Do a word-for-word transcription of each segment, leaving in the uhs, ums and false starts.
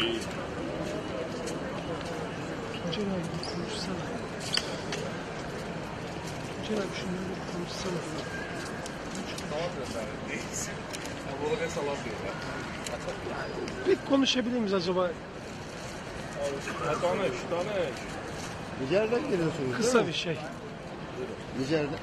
Tuncel abi konuşsana. Tuncel abi şunları bir konuşsana. Bir konuşabilir miyiz acaba? Tanış, tanış. Nijer'den geliyorsunuz Kısa değil mi? bir şey. Nijer'den.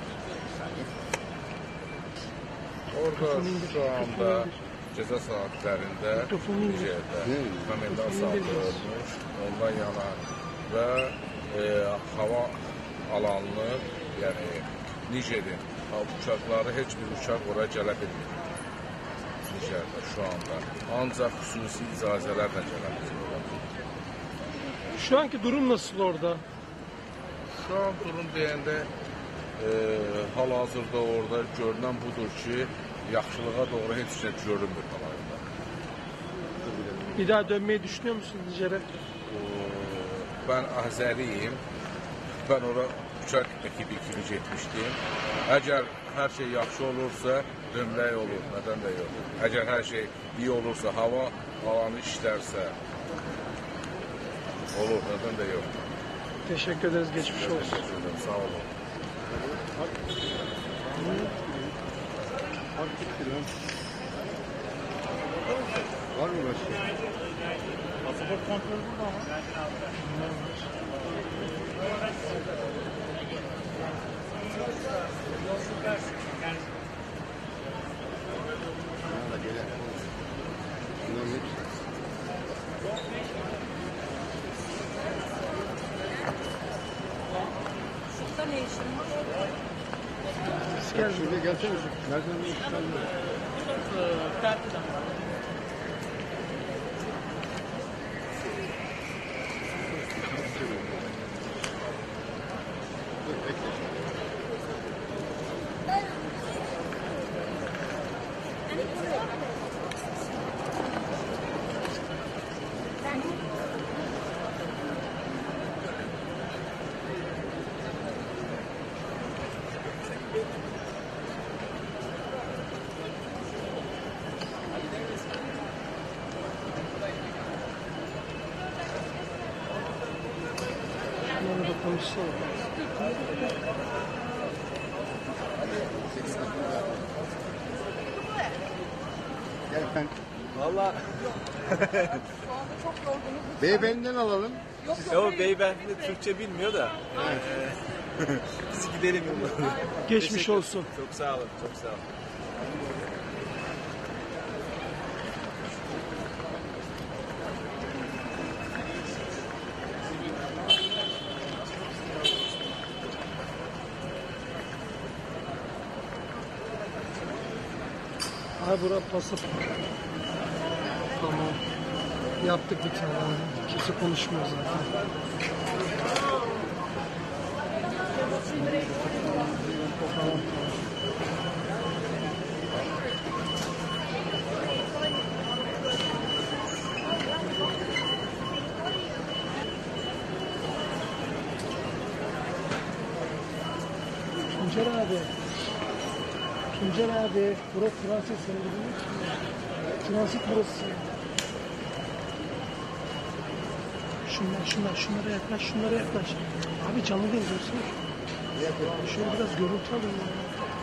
Orada şu anda ceza saatlerinde Nijer'de komendant saati olmuş. Ondan yana ve e, hava alanını, yani Nijer'in uçakları, heç bir uçak oraya gələ bilmir. Nijer'de şu anda. Ancak xüsusi icazələrlə gələ bilir. Şu anki durum nasıl orada? Şu an durum deyəndə e, hal-hazırda orada görünən budur ki, yaxşılığa doğru heç şey görünmür hal-hazırda. Bir daha dönmeyi düşünüyor musun Nijer'e? Ben Azəriyim. Ben oraya uçak ekibi kimi getmişdim. Əgər hər şey yaxşı olursa, dönmək olur, nədən də yox. Əgər hər şey iyi olursa, hava alanı işlərsə, olur, nədən də yox. Teşekkür ederiz, geçmiş olsun. Teşekkür ederim, sağ olun. Var mı başka? Pasaport kontrolü burada ama. Şurada ne işin var? Gel şuraya gelsene. Nereden bir işler var? Kartıdan. Bunları da konuşsana. Gel ben. Valla. Şu anda çok yorgunuz. Beyefendiden alalım. Yok yok. O beyefendi de Türkçe bilmiyor da. Eee, Biz gidelim yolda. Geçmiş Teşekkür- olsun. Çok sağ olun, çok sağ olun. Abi bura pasaport. Tamam. Yaptık bir tane. Kimse konuşmuyor zaten. Tamam. Tuncel abi. Tuncel abi. Burası transit seni biliyor musun? Transit burası. Şunlar, şunlar, şunlara yaklaş, şunlara yaklaş. Abi canlı değil, görsün. Şöyle biraz görüntü alayım ya.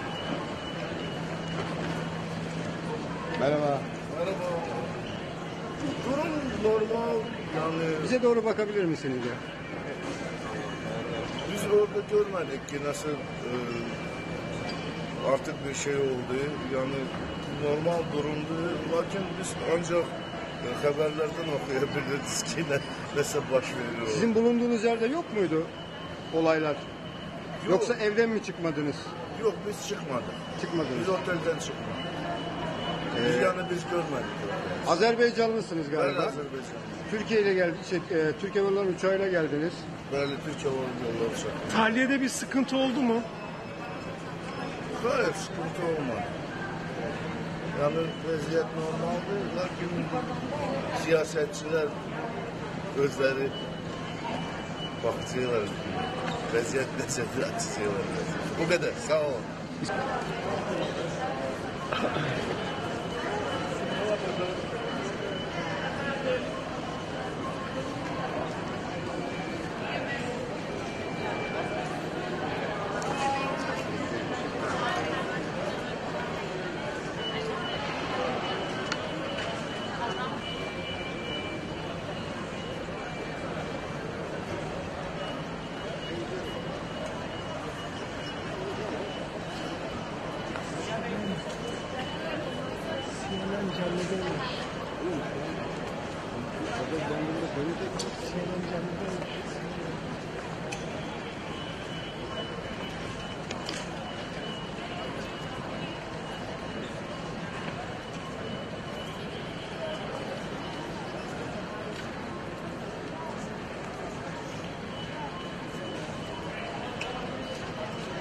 Merhaba. Merhaba. Durum normal, yani Bize doğru bakabilir misiniz ya? biz orada görmedik ki nasıl e, artık bir şey oldu. Yani normal durumdu. Lakin biz ancak e, haberlerden okuyabiliriz ki ne, nasıl baş veriyor. Sizin bulunduğunuz yerde yok muydu olaylar? Yok. Yoksa evden mi çıkmadınız? Yok, biz çıkmadık. Çıkmadınız. Biz otelden çıkmadık. Biz Ee, yani biz görmedik. Azerbaycanlısınız Ben galiba. Azerbaycan. Türkiye ile geldi, şey, e, Türk Hava Yolları uçağıyla geldiniz. Böyle Türkiye yolları çekti. Tahliyede bir sıkıntı oldu mu? Hayır, sıkıntı olmadı. Yani vaziyet normaldi. Lakin siyasetçiler özleri bakıyorlar. Vaziyet nesedir açıyorlar. Bu kadar. Sağ olun. canlı değilmiş. Şeyden canlı değil.